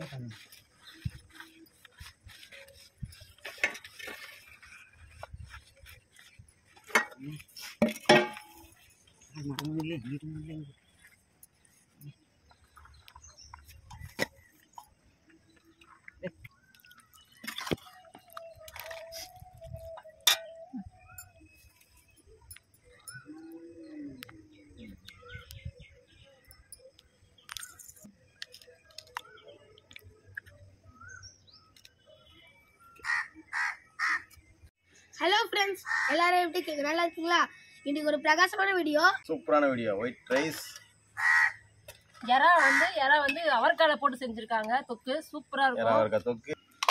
Hello friends, எல்லாரும் எப்படி இருக்கீங்க? நல்லா இருக்கீங்களா? இன்னைக்கு ஒரு பிரகாசமான வீடியோ, சூப்பரான வீடியோ. ஒயிட் ரைஸ் எறா வந்து அவரைக்கால போட்டு செஞ்சிருக்காங்க. தொக்கு சூப்பரா இருக்கும். எறா அவரைக்காய் தொக்கு.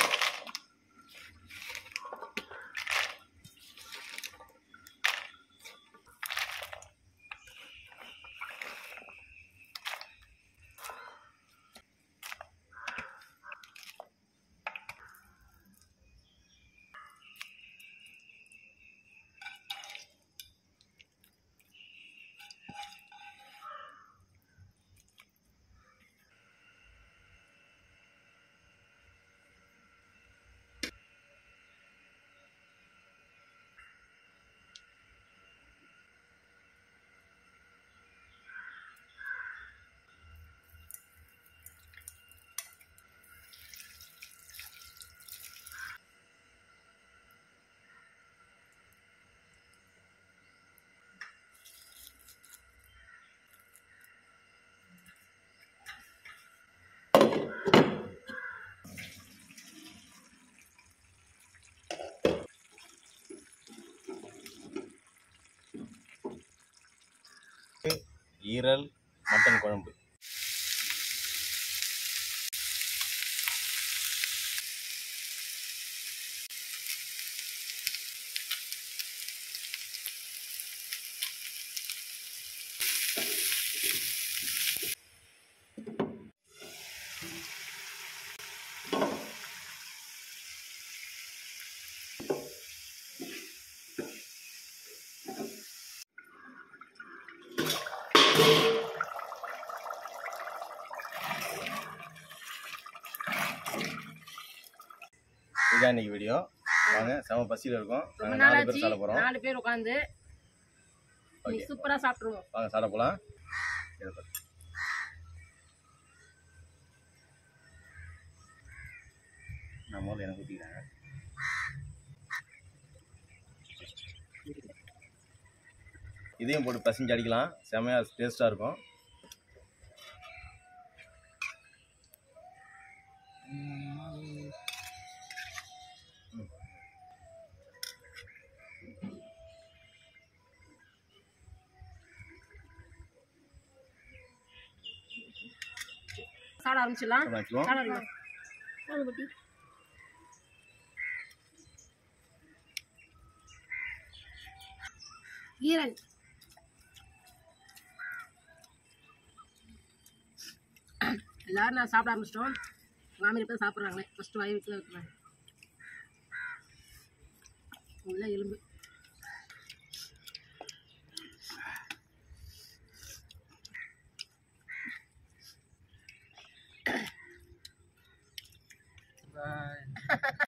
ஈரல் மட்டன் குழம்பு. இதான் இன்னைக்கு வீடியோ. வாங்க, செம பசியில் இருக்கும். நாங்கள் 4 பேர் சாப்பிட போகிறோம். 4 பேர் உட்காந்து சூப்பரா சாப்பிட்டுருவோம். வாங்க சாப்பிட போகலாம். நான் முதல்ல எனக்கு ஊற்றிக்கிறேன். இதையும் போட்டு பசஞ்சு அடிக்கலாம். செமையாக டேஸ்ட்டாக இருக்கும். சாப்பிட ஆரம்பிச்சிடலாம். ஈரல் எல்லாரும் நான் சாப்பிட ஆரம்பிச்சிட்டோம். மாமியார் பேர் சாப்பிட்றாங்களே. ஃபர்ஸ்ட் வாய் வைக்கல வைக்கிறாங்க. எலும்பு